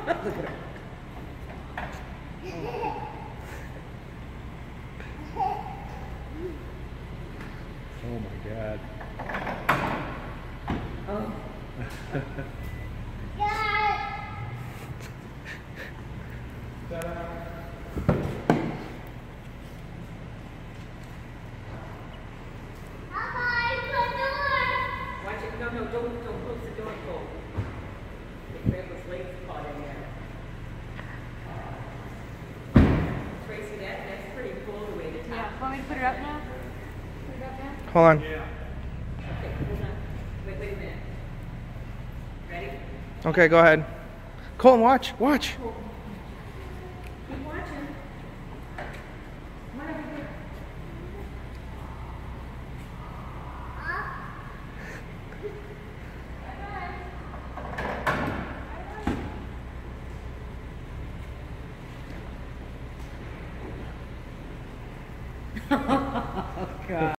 Oh my God. Oh. Watch it. No, don't close the door, Cole. Your grandpa's legs caught in there. Tracy, that's pretty cool the way the top. Yeah. Want me to put it up now? Put it up now? Hold on. Okay, hold on. Wait a minute. Ready? Okay, go ahead. Colton, watch. Watch. Keep watching. Come on over here. Oh, God.